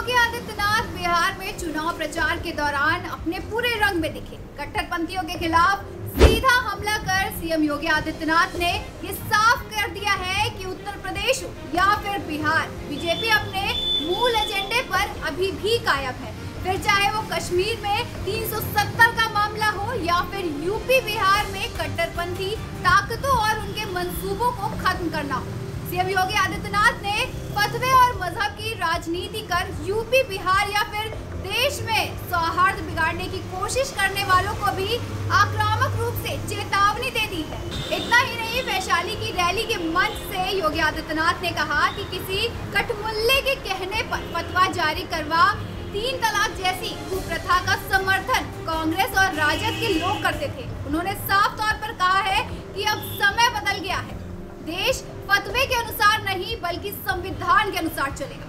योगी आदित्यनाथ बिहार में चुनाव प्रचार के दौरान अपने पूरे रंग में दिखे। कट्टरपंथियों के खिलाफ सीधा हमला कर सीएम योगी आदित्यनाथ ने ये साफ कर दिया है कि उत्तर प्रदेश या फिर बिहार, बीजेपी अपने मूल एजेंडे पर अभी भी कायम है। फिर चाहे वो कश्मीर में 370 का मामला हो या फिर यूपी बिहार में कट्टरपंथी ताकतों और उनके मंसूबों को खत्म करना हो। सीएम योगी आदित्यनाथ ने फतवे और मजहब की राजनीति कर यूपी बिहार या फिर देश में सौहार्द बिगाड़ने की कोशिश करने वालों को भी आक्रामक रूप से चेतावनी दे दी है। इतना ही नहीं, वैशाली की रैली के मंच से योगी आदित्यनाथ ने कहा कि किसी कठमुल्ले के कहने पर फतवा जारी करवा 3 तलाक जैसी कुप्रथा का समर्थन कांग्रेस और राजद के लोग करते थे। उन्होंने साफ तौर पर कहा है कि अब समय बदल गया है, देश फतवे के अनुसार नहीं बल्कि संविधान के अनुसार चलेगा।